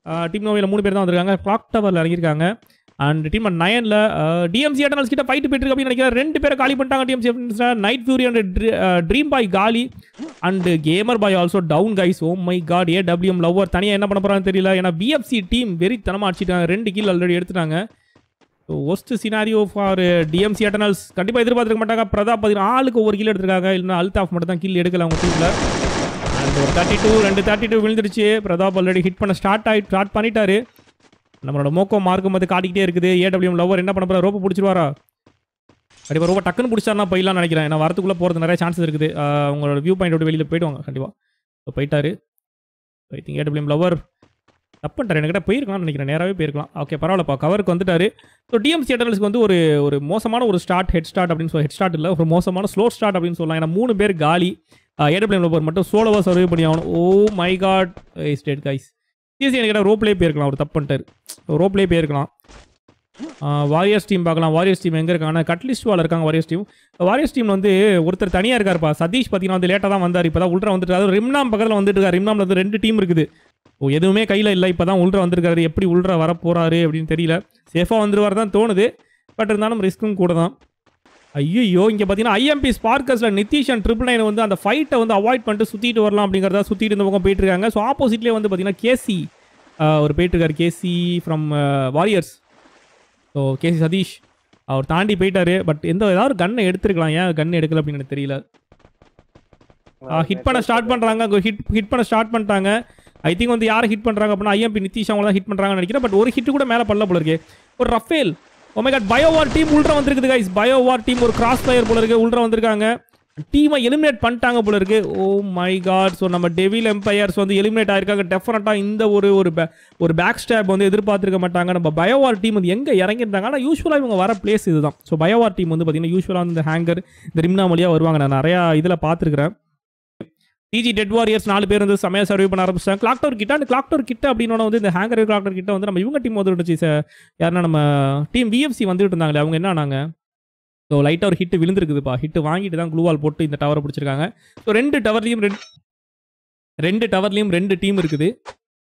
Team நோவேல 3 பேர் தான் வந்திருக்காங்க. கிளாக் டவரில் இறங்கியிருக்காங்க. அண்ட் டீம் 9ல டிஎம்சி எட்டர்னல்ஸ் கிட்ட ஃபைட் போயிட்டு இருக்கு அப்படின்னு நினைக்கிறேன். 2 பேரை காலி பண்ணிட்டாங்க TMC Eternals. Night Fury and Dream Boy காலி and Gamer Boy also down guys. Oh my god, AWM lover தனியாக என்ன பண்ண போகிறான்னு தெரியல. ஏன்னா பிஎஃப்சி டீம் வெறித்தனமாக அடிச்சிட்டாங்க. 2 கில் ஆல்ரெடி எடுத்துட்டாங்க. So worst scenario for TMC Eternals. கண்டிப்பாக எதிர்பார்த்துருக்க மாட்டாங்க. பிரதாப் பார்த்தீங்கன்னா ஆளுக்கு ஒவ்வொரு கில் எடுத்துருக்காங்க. இல்லைன்னா அல்தாஃப் மட்டும் தான் கில் எடுக்கல அவங்க டீமில். அண்ட் ஒரு 32 விழுந்துருச்சு. பிரதாப் ஆல்ரெடி ஹிட் பண்ண ஸ்டார்ட் பண்ணிட்டாரு. நம்மளோட மோக்கோ மார்க்கும் வந்து காட்டிக்கிட்டே இருக்குது. ஏடபிள்யூஎம் லவ்வர் என்ன பண்ண போகிறா? ரோப்பை பிடிச்சிருவாரா? கண்டிப்பாக ரொம்ப டக்குன்னு பிடிச்சாருனா போயிடலாம்னு நினைக்கிறேன். ஏன்னா வரத்துக்குள்ளே போகிறது நிறைய சான்சஸ் இருக்குது. உங்களோட வியூ பாயிண்ட் விட்டு வெளியில் போயிடுவாங்க கண்டிப்பாக. ஸோ போயிட்டாரு. ஐ திங்க் ஏடபிள்யூஎம் லவ்வர் தப்புன்ட்டார். என்கிட்ட போயிருக்கலாம்னு நினைக்கிறேன். நேராகவே போயிருக்கலாம். ஓகே பரவாயில்லப்பா, கவருக்கு வந்துட்டாரு. ஸோ டிஎம்சி எட்டர்னல்ஸ்க்கு வந்து ஒரு மோசமான ஒரு ஹெட் ஸ்டார்ட் அப்படின்னு ஹெட் ஸ்டார்ட் இல்லை, ஒரு மோசமான ஸ்லோ ஸ்டார்ட் அப்படின்னு சொல்லலாம். ஏன்னா 3 பேர் காலி. ஏடபிள்யூஎம் லவ்வர் மட்டும் சோலோவாக சர்வே பண்ணி ஆகணும். Oh my god, state guys. சீரியஸாக எனக்கு ரோப்லேயே போயிருக்கலாம். ஒரு தப்பு பண்ணிட்டார். ரோப்லேயே போயிருக்கலாம். வாரியர்ஸ் டீம் பார்க்கலாம். வாரியர்ஸ் டீம் எங்கே இருக்காங்க? கட்லிஸ்ட் வால் இருக்காங்க வாரியர்ஸ் டீம். வாரியர்ஸ் டீம் வந்து ஒருத்தர் தனியாக இருக்காருப்பா. சதீஷ் பார்த்தீங்கன்னா வந்து லேட்டாக தான் வந்தார். இப்போ தான் உள்ற வந்துட்டு, அதாவது ரிம்னாம் பக்கத்தில் வந்துட்டு இருக்காரு. ரிம்னாமில் வந்து 2 டீம் இருக்குது. எதுவுமே கையில் இல்லை. இப்போ தான் உள்ற வந்திருக்காரு. எப்படி உள்ற வர போகிறாரு அப்படின்னு தெரியல. சேஃபாக வந்துருவார் தான் தோணுது. பட் இருந்தாலும் ரிஸ்க்கும் கூட தான். ஐயோ, இங்கே பார்த்தீங்கன்னா ஐஎம்பி ஸ்பார்க்கர்ஸில் நிதிஷ் அண்ட் 999 வந்து அந்த ஃபைட்டை வந்து அவாய்ட் பண்ணிட்டு சுற்றிட்டு வரலாம் அப்படிங்கிறதா சுற்றிட்டு இந்த பக்கம் போயிட்டு இருக்காங்க. ஸோ ஆப்போசிட்லேயே வந்து பார்த்தீங்கன்னா கேசி அவர் போயிட்டுருக்காரு. KC from Warriors. So KC Satish அவர் தாண்டி போயிட்டாரு. பட் ஏதாவது கன்னை எடுத்துருக்கலாம். ஏன் கன் எடுக்கல அப்படின்னு எனக்கு தெரியல. ஹிட் பண்ண ஸ்டார்ட் பண்ணுறாங்க. ஹிட் பண்ண ஸ்டார்ட் பண்ணிட்டாங்க. ஐ திங்க் வந்து யாரை ஹிட் பண்ணுறாங்க அப்படின்னா ஐஎம்பி நிதிஷ் அவங்க தான் ஹிட் பண்ணுறாங்கன்னு நினைக்கிறேன். பட் ஒரு ஹிட் கூட மேலே பண்ணல போல இருக்கு. ஒரு ரஃபேல், oh my god, Biowar team உள்ற வந்திருக்குது கைஸ். பயோவார் டீம் ஒரு கிராஸ் ஃபயர் போல இருக்கு. உள்ற வந்திருக்காங்க. டீமை எலிமினேட் பண்ணிட்டாங்க போல இருக்கு. Oh my god. ஸோ நம்ம டெவில் எம்பையர்ஸ் வந்து எலிமினேட் ஆயிருக்காங்க. டெஃபினட்டாக இந்த ஒரு பேக் ஸ்டாப் வந்து எதிர்பார்த்துருக்க மாட்டாங்க. நம்ம பயோவார் டீம் வந்து எங்கே இறங்கியிருந்தாங்க. ஆனால் யூஸ்வலாக இவங்க வர பிளேஸ் இதுதான். ஸோ பயோவார் டீம் வந்து பார்த்தீங்கன்னா யூஸ்வலாக வந்து இந்த ஹேங்கர் இந்த ரிம்னா வழியாக வருவாங்க. நான் நிறையா இதில் பார்த்துருக்கிறேன். டிஜி டெட் வாரியர்ஸ் 4 பேர் வந்து செமையாக சர்வே பண்ண ஆரம்பிச்சிட்டாங்க. கிளாக் டவர் கிட்ட, அந்த கிளாக் டவர் கிட்ட அப்படின்னா வந்து இந்த ஹேங்கர் கிளாக் டவர் கிட்ட வந்து நம்ம இவங்க டீம் வந்து இருந்துச்சு. யாருன்னா நம்ம டீம் விஎஃப்சி வந்துட்டு இருந்தாங்களே, அவங்க என்ன ஆனாங்க? ஸோ லைட்டாக ஒரு ஹிட் விழுந்துருக்குதுப்பா. ஹிட் வாங்கிட்டு தான் க்ளூவால் போட்டு இந்த டவரை பிடிச்சிருக்காங்க. ஸோ 2 டவர்லையும் 2 டீம் இருக்குது.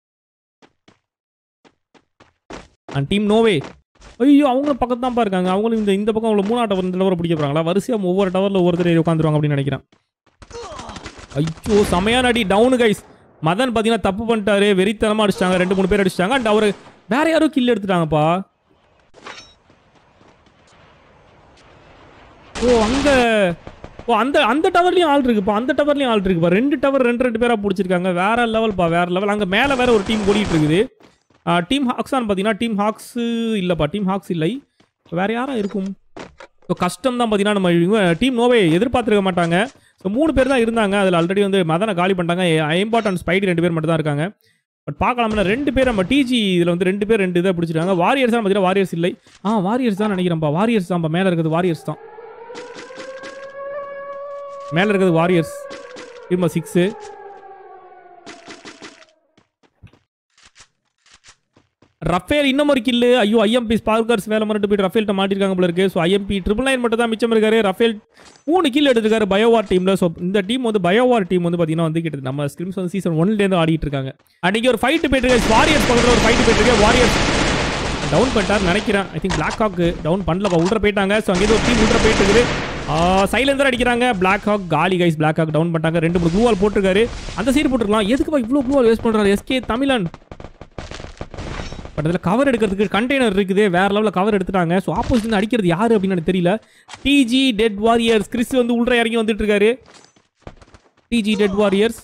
அண்ட் டீம் நோவே, ஐயோ அவங்களும் பக்கத்து தான்ப்பா இருக்காங்க. அவங்களும் இந்த பக்கம் அவ்வளோ 3ஆம் டவர் இந்த டவரை பிடிக்க போகிறாங்களா? வரிசையாக ஒவ்வொரு டவரில் ஒவ்வொருத்தர் உட்காந்துருவாங்க அப்படின்னு நினைக்கிறேன். ஐயோ செமையான அடி. Town guys. மதன் பார்த்தீங்கன்னா தப்பு பண்ணிட்டாரு. வெறித்தனமாக அடிச்சிட்டாங்க. 2-3 பேர் அடிச்சிட்டாங்க. அண்ட் அவர் வேற யாரோ கில் எடுத்துட்டாங்கப்பா. அந்த டவர்லையும் ஆள் இருக்குப்பா. அந்த டவர்லையும் ஆள் இருக்குப்பா. 2 டவர் 2 பேராக பிடிச்சிருக்காங்க. வேற லெவல்ப்பா, வேற லெவல். அங்கே மேலே வேற ஒரு டீம் ஓடிட்டு இருக்குது. டீம் ஹாக்ஸான்னு பார்த்தீங்கன்னா டீம் ஹாக்ஸு இல்லைப்பா. டீம் ஹாக்ஸ் இல்லை. வேற யாரா இருக்கும்? ஸோ கஷ்டம் தான் பார்த்தீங்கன்னா நம்ம டீம் நோவே எதிர்பார்த்துருக்க மாட்டாங்க. ஸோ 3 பேர் தான் இருந்தாங்க. அதில் ஆல்ரெடி வந்து மதனை காலி பண்ணிட்டாங்க. இம்பார்ட்டன்ட் ஸ்பைடி 2 பேர் மட்டும் தான் இருக்காங்க. பட் பார்க்கலாம்னா 2 பேர் நம்ம டிஜி இதில் வந்து 2 பேர் 2 இதை பிடிச்சிருக்காங்க. வாரியர்ஸ் தான் பார்த்தீங்கன்னா வாரியர்ஸ் இல்லை. வாரியர்ஸ் தான் நினைக்கிறேன்ப்பா. வாரியர்ஸ் தான்ப்பா. மேலே இருக்கிறது வாரியர்ஸ் தான். மேலே இருக்கிறது வாரியர்ஸ். திரும்ப 6. ரஃபேல் இன்னும் ஒரு கில்லு. ஐயோ ஐஎம்பி ஸ்பார்க்கர்ஸ் வேலை மறுட்டு போயிட்டு ரஃபேல்கிட்ட மாட்டிருக்காங்க போல இருக்கு. ஸோ ஐஎம்பி 999 மட்டும் தான் மிச்சம் இருக்காரு. ரஃபேல் 3 கில் எடுத்துருக்காரு பயோவார் டீமில். ஸோ இந்த டீம் வந்து பயோவார் டீம் வந்து பார்த்தீங்கன்னா வந்து கிட்டத்தட்ட நம்ம ஸ்கிரிம்ஸ் வந்து சீசன் 1லேருந்து ஆடிட்டு இருக்காங்க. அன்றைக்கி ஒரு ஃபைட்டு போயிட்டு இருக்கு. வாரியர்ஸ் பக்கத்தில் ஒரு ஃபைட்டு போயிட்டு இருக்கு. வாரியர்ஸ் டவுன் பண்ணிட்டார் நினைக்கிறேன். I think Black Hawk down பண்ணலப்பா. உள்ள போயிட்டாங்க. ஸோ அங்கே ஒரு டீம் உள்ள போயிட்டு இருக்குது. சைலந்தர் அடிக்கிறாங்க. பிளாக் ஹாக் காலி கைஸ். பிளாக் ஹாக் டவுன் பண்ணிட்டாங்க. 2-3 க்ளூவால் போட்டிருக்காரு. அந்த சைடு போட்டுருக்கலாம். எதுக்குப்பா இவ்வளோ க்ளூவால் வேஸ்ட் பண்ணுறாரு? எஸ்கே தமிழன். பட் அதில் கவர் எடுக்கிறதுக்கு கண்டெய்னர் இருக்குது. வேறு லெவலில் கவர் எடுத்துட்டாங்க. ஸோ ஆப்போசிட் அடிக்கிறது யார் அப்படின்னு எனக்கு தெரியல. டிஜி டெட் வாரியர்ஸ். கிறிஸ் வந்து உள்ள இறங்கி வந்துட்டு இருக்காரு. DG dead warriors.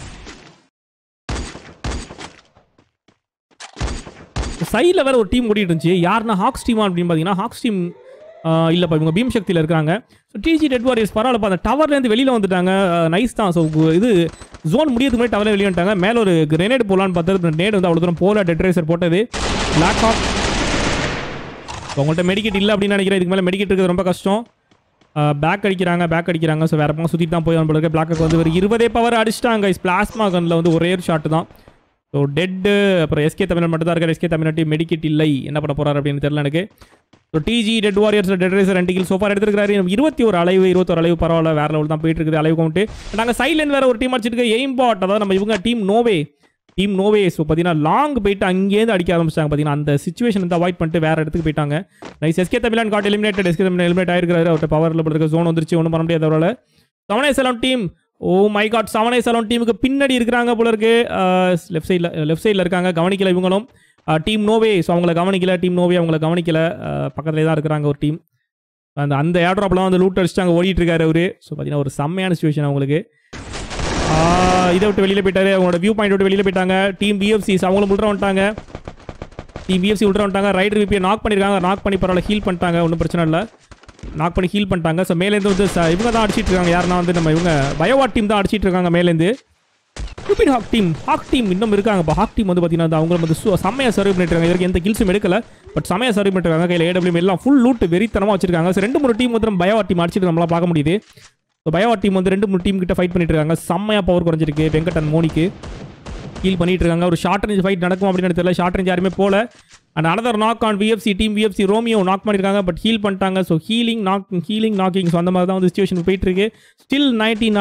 சைடில் வேறு ஒரு டீம் ஓடிட்டு இருந்துச்சு. யாருன்னா ஹாக்ஸ் டீமா அப்படின்னு பார்த்தீங்கன்னா ஹாக்ஸ் டீம் இல்லைப்பா. இவங்க பீம் சக்தியில் இருக்காங்க. ஸோ டிஜி டெட் வாரியர்ஸ் பரவாயில்லப்பா. அந்த டவர்லேருந்து வெளியில் வந்துட்டாங்க. நைஸ் தான். ஸோ இது ஜோன் முடியறதுக்கு முன்னாடி டவரில் வெளியே வந்துட்டாங்க. மேலே ஒரு கிரேனேட் போடலான்னு பார்த்தது. நேடு வந்து அவ்வளோ தூரம் போல. டெட் ரேசர் போட்டது. பிளாக் ஹாக் உங்கள்கிட்ட மெடிக்கெட் இல்லை அப்படின்னு நினைக்கிறேன். இதுக்கு மேலே மெடிக்கெட் இருக்கிறது ரொம்ப கஷ்டம். பேக் அடிக்கிறாங்க. ஸோ வேறு பக்கம் சுற்றி தான் போய் வந்து பிளாக் ஹாக் வந்து ஒரு 20 பவர் அடிச்சிட்டாங்க. பிளாஸ்மா கனில் வந்து ஒரே ஒரு ஷாட்டு தான். So dead. அப்புறம் எஸ்கே தமிழ் மட்டும் தான் இருக்கார். எஸ்கே தமிழ்நாட்டி மெடிக்கெட் இல்லை. என்ன பண்ண போகிறார் அப்படின்னு தெரியல எனக்கு. So DG dead warriors dead racer 2 kill so far எடுத்துருக்காரு. 21 அலைவு பரவாயில்ல. வேறு லெவல் தான் போயிட்டு இருக்குது அலைவு கவுண்ட்டு. நாங்கள் சைட்லேருந்து வேறு ஒரு டீம் அடிச்சிருக்கு. Aim bot. அதாவது நம்ம இவங்க team no way. Team no way. So பார்த்தீங்கன்னா லாங் போயிட்டு அங்கேருந்து அடிக்க ஆரம்பிச்சாங்க. பார்த்தீங்கன்னா அந்த சிச்சுவேஷன் வந்து அவாய்ட் பண்ணிட்டு வேறு இடத்துக்கு போயிட்டாங்க. Nice SK Tamilan got eliminated. SK Tamil eliminate ஆயிருக்காரு. அவர்கிட்ட பவரில் இருக்க ஜோன் வந்துருச்சு, ஒன்றும் பண்ண முடியாது அவரால். 7A7 team, O my God, 7A7 டீமுக்கு பின்னாடி இருக்கிறாங்க போல இருக்கு. லெஃப்ட் சைடில் இருக்காங்க, கவனிக்கல இவங்களும். டீம் நோவே, ஸோ அவங்கள கவனிக்கல. டீம் நோவே அவங்கள கவனிக்கல. பக்கத்துலேயே தான் இருக்கிறாங்க ஒரு டீம். அந்த ஏர்ட்ராப்லாம் வந்து லூட் அடிச்சுட்டு அங்கே ஓடிட்டு இருக்காரு அவரு. ஸோ பார்த்தீங்கன்னா ஒரு செம்மையான சிச்சுவேஷன் அவங்களுக்கு. இதை விட்டு வெளியில் போயிட்டாரு, அவங்களோட வியூ பாயிண்ட் விட்டு வெளியில் போயிட்டாங்க. டீம் பிஎஃப்சிஸ் அவங்களும் உள்ள வந்துட்டாங்க. டீம் பிஎஃப்சி உள்ள வந்துட்டாங்க. ரைடர் விபியை நாக் பண்ணியிருக்காங்க. நாக் பண்ணி பரவாயில்ல, ஹீல் பண்ணிட்டாங்க, ஒன்றும் பிரச்சனை இல்லை. நாக் பண்ணி ஹீல் பண்ணிட்டாங்க. ஸோ மேலேருந்து வந்து இவங்க தான் அடிச்சிட்டு இருக்காங்க. யாருன்னா வந்து நம்ம இவங்க பயோவா டீம் தான் அடிச்சிட்டு இருக்காங்க மேலேருந்து. ஸ்டூபிட் ஹாக் டீம் இன்னும் இருக்காங்க. இப்போ ஹாக் டீம் வந்து பார்த்தீங்கன்னா அவங்க வந்து செம்மையாக சர்வ் பண்ணிட்டுருக்காங்க. இதற்கு எந்த கில்ஸும் எடுக்கல, பட் செம்மையாக சர்வ் பண்ணிட்டுருக்காங்க. கையில் ஏடபிள்யூ எல்லாம் ஃபுல் லூட் வெறித்தனமாக வச்சிருக்காங்க. ஸோ 2-3 டீம் வந்து நம்ம பயோவா டீம் அடிச்சிட்டு நம்மளால் பார்க்க முடியுது. ஸோ பயோவா டீம் வந்து 2-3 டீம் கிட்ட ஃபைட் பண்ணிட்டு இருக்காங்க. செம்மையாக பவர் குறைஞ்சிருக்கு. வெங்கட் அண்ட் மோனிக்கு ஹீல் பண்ணிட்டு இருக்காங்க. ஒரு ஷார்ட் ரேஞ்ச் ஃபைட் நடக்கும் அப்படின்னு தெரியல. ஷார்ட் ரேஞ்ச் யாருமே போல. And another knock on VFC team. VFC Romeo knock பண்ணியிருக்காங்க, பட் ஹீல் பண்ணிட்டாங்க. So healing knocking. ஸோ அந்த மாதிரி தான் வந்து சிச்சுவேஷன் போயிட்டு இருக்கு. Still 19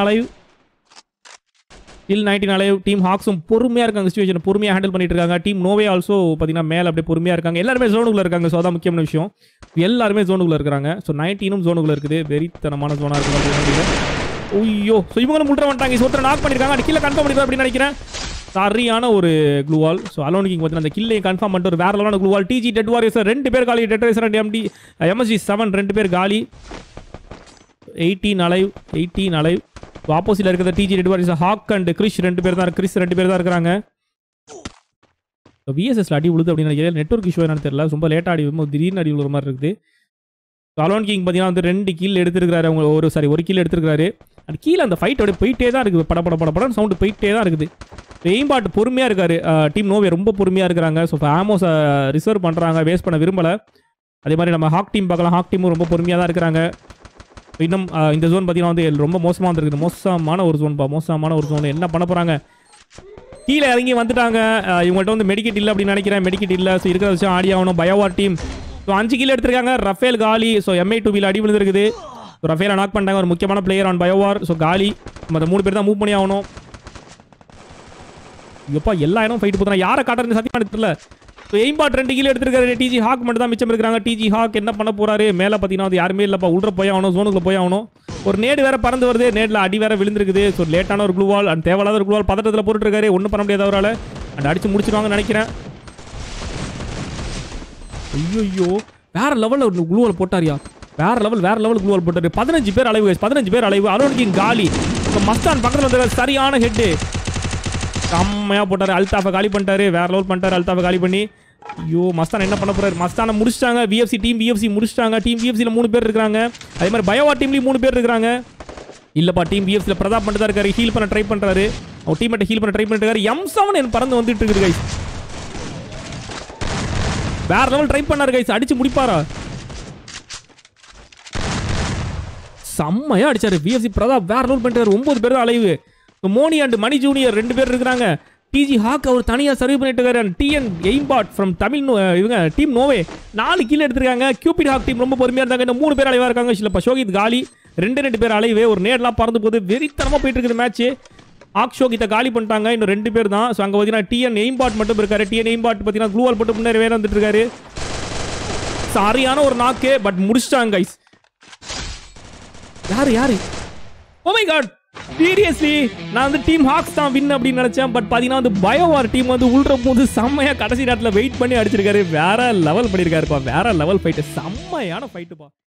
alive. டீம் ஹாக்ஸும் பொறுமையாக இருக்காங்க. சிச்சுவேஷன் பொறுமையாக ஹேண்டில் பண்ணிட்டு இருக்காங்க. டீம் நோவே ஆல்சோ பார்த்தீங்கன்னா மேலே அப்படியே பொறுமையாக இருக்காங்க. எல்லாருமே ஜோனுக்குள்ள இருக்காங்க. ஸோ அதான் முக்கியமான விஷயம். எல்லாருமே ஜோனுக்குள்ள இருக்கிறாங்க. ஸோ 19 ஜோனுக்குள்ள இருக்குது. வெறித்தனமான ஜோனாக இருக்குது. ஐயோ, ஸோ இவங்களும் முல்ற வந்துட்டாங்க. ஒருத்தர் நாக் பண்ணியிருக்காங்க. அது கீழே கன்ஃபார்ம் பண்ணிருக்காரு அப்படின்னு நினைக்கிறேன். சரியான ஒரு க்ளூவால். ஸோ அலோன் கிங் பார்த்தீங்கன்னா அந்த கில்லையும் கன்ஃபார்ம் பண்ணிட்டு ஒரு வேற லெவலான க்ளூவால். டிஜி டெட் வாரியர்ஸ் 2 பேர் காலி. டெட் வாரியர்ஸ் அண்ட் MSG7 2 பேர் காலி. 18 அலைவ். ஆப்போசிட்ல இருக்கிற DG dead warriors hawk and Chris 2 பேர் தான் இருக்கிறாங்க. விஎஸ்எஸ்ல அடி விழுது அப்படின்னு நினைக்கிறேன். நெட்வொர்க் இஷ்யூ என்னன்னு தெரியல. ரொம்ப லேட்டாக அடி விழும், திடீர்னு அடி விழுற மாதிரி இருக்குது. அலோன் கிங் பார்த்தீங்கன்னா வந்து 2 கில் எடுத்துருக்காரு. அவங்க ஒரு கில் எடுத்துருக்காரு. அது கீழே அந்த ஃபைட் அப்படியே போயிட்டே தான் இருக்குது. படம் சவுண்டு போயிட்டே தான் இருக்குது. எய்ம்பாட் பொறுமையாக இருக்காரு. டீம் நோவே ரொம்ப பொறுமையாக இருக்கிறாங்க. ஸோ ஆமோஸை ரிசர்வ் பண்ணுறாங்க, வேஸ்ட் பண்ண விரும்பலை. அதே மாதிரி நம்ம ஹாக் டீம் பார்க்கலாம். ஹாக் டீமும் ரொம்ப பொறுமையாக தான் இருக்கிறாங்க. இன்னும் இந்த ஜோன் பார்த்தீங்கன்னா வந்து ரொம்ப மோசமாக வந்துருக்குது. மோசமான ஒரு ஜோன். என்ன பண்ண போகிறாங்க? கீழே இறங்கி வந்துட்டாங்க. இவங்கள்ட்ட வந்து மெடிக்கெட் இல்லை அப்படின்னு நினைக்கிறேன். மெடிக்கெட் இல்லை. ஸோ இருக்கிற விஷயம் ஆடி ஆகணும். பயோவா டீம் ஸோ 5 கில் எடுத்திருக்காங்க. ரஃபேல் காலி. ஸோ MI2Bயில் அடி விழுந்துருக்குது. ஸோ ரஃபேலை நாக் பண்ணிட்டாங்க. ஒரு முக்கியமான பிளேயர் ஆன் பயோவார். ஸோ காலி. நம்ம அந்த 3 பேர் தான் மூவ் பண்ணி ஆகணும். எப்பா எல்லா இடமும் ஃபைட் போதுனா யாரை காட்டுறது சத்தியமாக தெரியல. ஸோ எய்ம்பாட் 2 கிலோ எடுத்துருக்காரு. டிஜி ஹாக் மட்டும் தான் மிச்சம் இருக்கிறாங்க. டிஜி ஹாக் என்ன பண்ண போறாரு? மேலே பார்த்தீங்கன்னா அது யாருமே இல்லைப்பா. உள்ள போய் ஆகணும், ஜோனுக்குள்ள போய் ஆகணும். ஒரு நேடு வேற பறந்து வருது. நேடில் அடி வேற விழுந்துருக்குது. ஸோ லேட்டான ஒரு க்ளூவால் அண்ட் தேவையில்லாத ஒரு க்ளூவால் பதட்டத்தில் போட்டுருக்காரு. ஒன்றும் பண்ண முடியாது அவரால். அண்ட் அடிச்சு முடிச்சிருவாங்கன்னு நினைக்கிறேன். ஐயோ, வேற லெவலில் ஒரு க்ளூவால் போட்டாரியா? வேற லெவல் க்ளூவால் போட்டாரு. 15 பேர் அலைவு. அலோன் கிங் காலி. ஸோ மஸ்தான் பக்கத்தில் வந்து சரியான ஹெட்டு செம்மையாக போட்டார். அல்தாஃபை காலி பண்ணிட்டாரு. வேற லெவல் பண்ணிட்டாரு. அல்தாஃபை காலி பண்ணி ஐயோ மஸ்தான் என்ன பண்ண போறாரு? மஸ்தானை முடிச்சிட்டாங்க. டீம் பிஎஃப்சி முடிச்சிட்டாங்க. டீம் பிஎஃப்சியில் 3 பேர் இருக்காங்க. அதே மாதிரி பயோவா டீம்லேயும் 3 பேர் இருக்காங்க. இல்லைப்பா, டீம் பிஎஃப்சியில் பிரதாப் மட்டும் தான் இருக்காரு. ஹீல் பண்ண ட்ரை பண்ணுறாரு. அவர் டீம்மேட்டை ஹீல் பண்ண ட்ரை பண்ணிட்டு இருக்காரு. M7 என் பறந்து வந்துட்டு இருக்குது கைஸ். வேற லெவல் ட்ரை பண்ணாரு கைஸ். அடிச்சு முடிப்பாரா? செம்மையா அடிச்சாரு. பிஎஃப்சி பிரதாப் வேற லெவல் பண்ணிட்டாரு. 9 பேர் தான் அலைவு. மோனி அண்ட் மணி ஜூனியர் 2 பேர் இருக்கிறாங்க. டிஜி ஹாக் அவர் தனியாக சர்வ் பண்ணிட்டு இருக்காரு. டிஎன் எய்ம்பாட் ஃப்ரம் தமிழ் இவங்க டீம் நோவே 4 கீழே எடுத்திருக்காங்க. கியூபிட் ஹாக் டீம் ரொம்ப பொறுமையாக இருந்தாங்க. இன்னும் 3 பேர் அலைவாக இருக்காங்க. இல்லப்பா ஷோகித் காலி. 2 பேர் அலைவே. ஒரு நேர்லாம் பறந்து போகுது. வெறித்தனமாக போயிட்டு இருக்குது மேட்ச். ஹாக் ஷோகித்தை காலி பண்ணிட்டாங்க. இன்னும் 2 பேர் தான். ஸோ அங்கே பார்த்தீங்கன்னா டிஎன் எய்ம்பாட் மட்டும் இருக்காரு. டிஎன் எய்ம்பாட் பார்த்தீங்கன்னா க்ளூவால் போட்டு முன்னேறி வேற வந்துட்டு இருக்காரு. சரியான ஒரு நாக்கு, பட் முடிச்சிட்டாங்க கைஸ். யாரு? ஓ மை காட், சீரியஸ்லி நான் வந்து டீம் ஹாக்ஸ் தான் வின் அப்படின்னு நினைச்சேன். பட் பார்த்தீங்கன்னா வந்து பயோவார் டீம் வந்து உள்ற போது செம்மையா கடைசி நேரத்தில் வெயிட் பண்ணி அடிச்சிருக்காரு. வேற லெவல் பண்ணியிருக்காருப்பா. வேற லெவல் ஃபைட்டு. செம்மையான ஃபைட்டுப்பா.